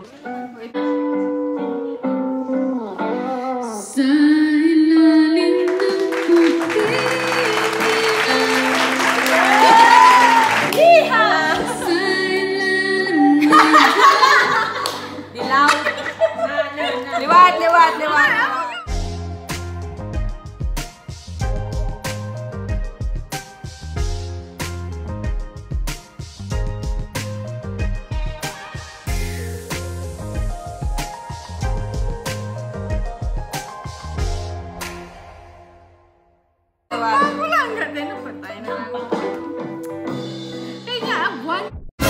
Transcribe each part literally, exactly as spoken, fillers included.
Sa ilalim ng puti. Iha! Sa ilalim ng dilaw. Liwat, liwat, liwat. wala ang ganda na patay na. Kaya nga, Buwan.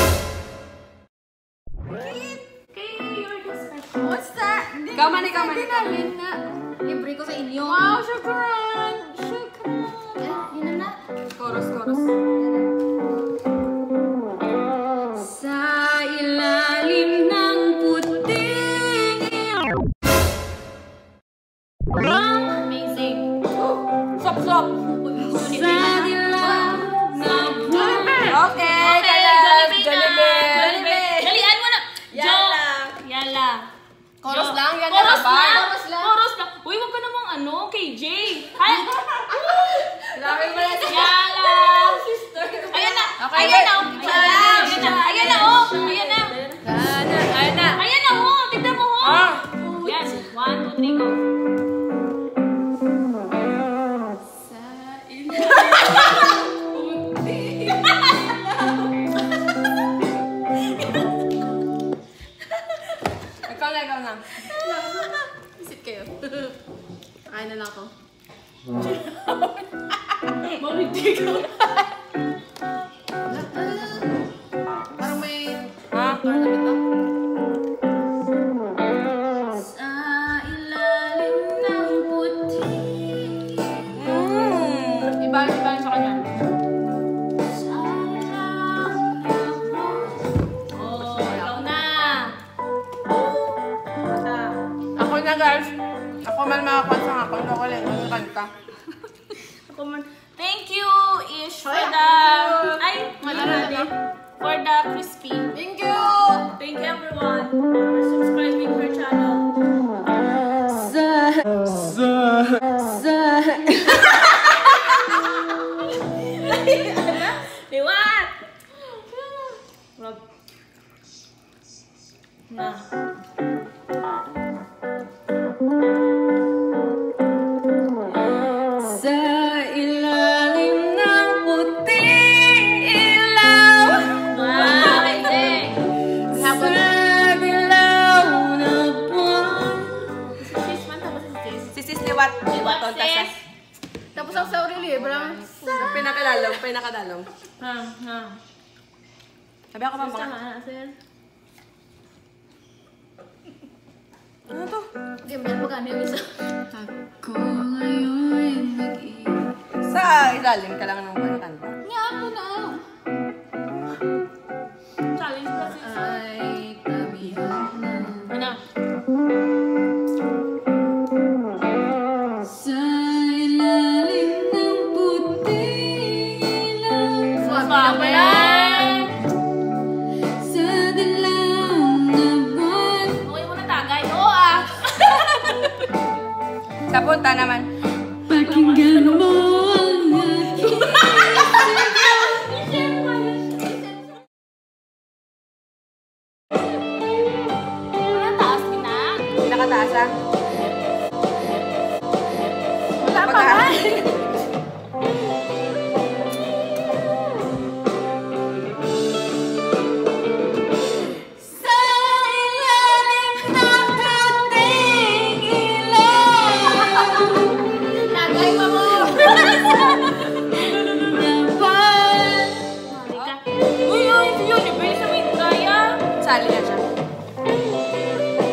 Kaya you're the special. What's that? Kaman, ikaman. Sabi namin na libre ko sa inyo. Wow, shukran. Shukran. Yun na na. Chorus, chorus. Sa ilalim ng puting amazing. Sop, sop. Sa dilaw na buwan. Okay, kaya. Jollibee. Jollibee. Dalian mo na. Yala. Yala. Chorus lang, yan Chorus na lang. Chorus lang. Chorus lang. Uy, wag ka namang ano, K J. Ay. Grabe mo na siya. Yala. Ayan na. Okay, Ayan na. wait. Ayan na. Ayan na. Oh. Ayan na. Ayan na, ayan na. Ayan na. Oh. Tignan mo. Oh. Ah. Yan. One, two, three, go. Sa ilalim. Ikaw na, ikaw na. Isip kayo. Kain na lang ako. Mawigti ka. Parang may Ha? tournament lang. Sa ilalim ng puti. Mm. Iba, iba sa kanya. Sa ilalim ng puti. Oh, ikaw na. Ako na, guys. Ako man makakwansa nga. Kung ako lang, yung kanta. Ako man. Thank you, Ish, for the... Ay, Malala na. for the crispy. Thank you! Thank you, everyone, for subscribing to our channel. Sa... Sa... Sa... Liwat! Rob. Na. Sa ilalim ng puting ilaw. Wow, Iseng. Sa dilaw na buwan. Sis man, tapos si Sis. Si Sis Liwat. Liwat, Tonta siya. sis. Tapos ang sa Aurelio, parang... Pinakalalong, pinakadalong. Ha, ha. Sabi ako pa Basta mga. nga, sis. Ano to? Game yan, magkano yung isa? Ako ngayon mag-iisa. Sa ilalim ka lang ng kanta. Nga ako na. Challenge pa sis. Ay, tabihan na. Ano? Sa ilalim ng puting ilaw. Swabe. Sa dilaw na buwan. Okay mo na tagay. Oo ah. Sa punta naman. Pakinggan mo ang aking Wala taas kita. Pinakataas ah. Wala pa Pagka- ba? Sa ilalim ng puting ilaw. Tagay pa mo. Napan. Uy, uy, si Jollibee sa may kaya. Sali na siya.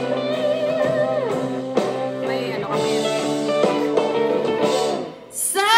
May ano kami. Sa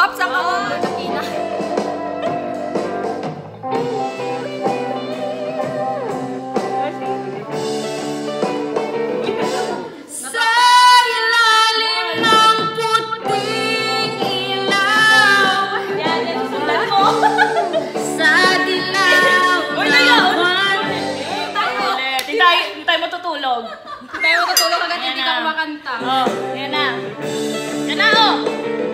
Ops, ang ako. Nakina. Sa ilalim ng puting ilaw. Yan, yan, susundan mo. Sa dilaw Uy, ng tayo. buwan. Hindi tayo, hindi tayo matutulog. Hindi tayo matutulog agad, Ayan hindi na. ka kumakanta. Oh, yan na. Yan na, oh.